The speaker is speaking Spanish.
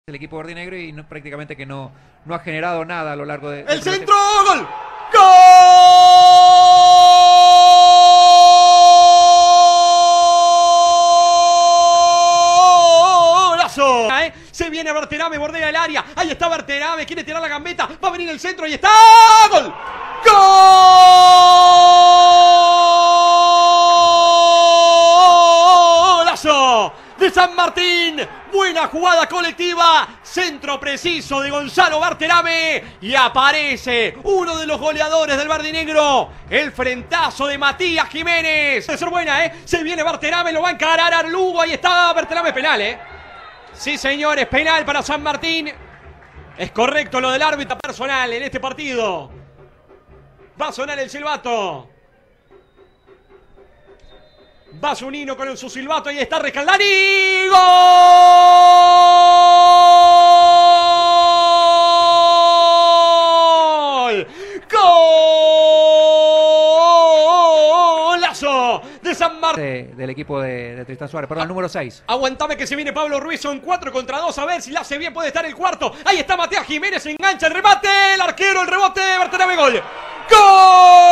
el equipo verdinegro y prácticamente que no ha generado nada a lo largo de... ¡El centro! ¡Gol! ¡Golazo! Se viene Berterame, bordea el área. Ahí está Berterame, quiere tirar la gambeta. Va a venir el centro y está. ¡Gol! ¡Golazo! De San Martín, buena jugada colectiva, centro preciso de Gonzalo Berterame y aparece uno de los goleadores del verdinegro, el frentazo de Matías Jiménez. Puede ser buena, se viene Berterame, lo va a encarar a Lugo, ahí está Berterame, penal, Sí, señores, penal para San Martín. Es correcto lo del árbitro personal en este partido. Va a sonar el silbato. Va Zunino con su silbato, ahí está Rescaldani. ¡Gol! ¡Golazo! De San Martín. Del equipo de Tristán Suárez, perdón, el número 6. Aguantame que se viene Pablo Ruiz, son 4 contra 2, a ver si la hace bien, puede estar el cuarto. Ahí está Matías Jiménez, engancha el remate, el arquero, el rebote, Berterame, gol. ¡Gol!